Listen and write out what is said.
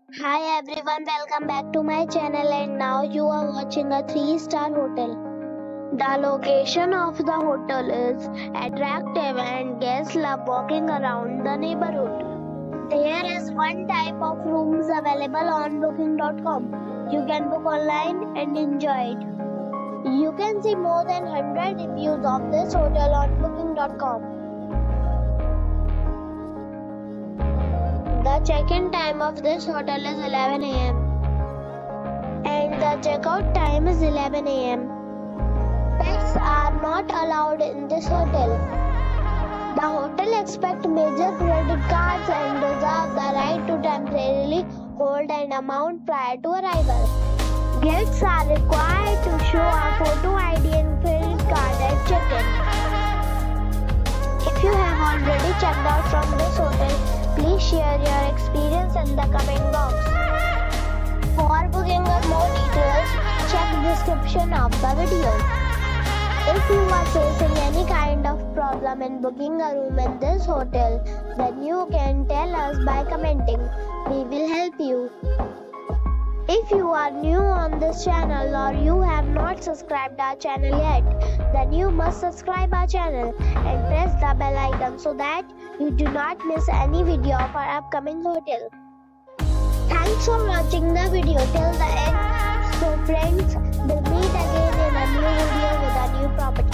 Hi everyone, welcome back to my channel and now you are watching a 3-star hotel. The location of the hotel is attractive and guests love walking around the neighborhood. There is one type of rooms available on booking.com. You can book online and enjoy it. You can see more than 100 reviews of this hotel on booking.com. The check-in time of this hotel is 11 a.m. and the checkout time is 11 a.m. Pets are not allowed in this hotel. The hotel accepts major credit cards and reserves the right to temporarily hold an amount prior to arrival. Guests are required to show a photo ID and credit card at check-in. If you have already checked out from this hotel, please share your experience in the comment box. For booking or more details, check the description of the video. If you are facing any kind of problem in booking a room in this hotel, then you can tell us by commenting. We will help you. If you are new on this channel or you have not subscribed our channel yet, then you must subscribe our channel and press the bell icon so that you do not miss any video of our upcoming hotel. Thanks for watching the video till the end. So friends, we'll meet again in a new video with a new property.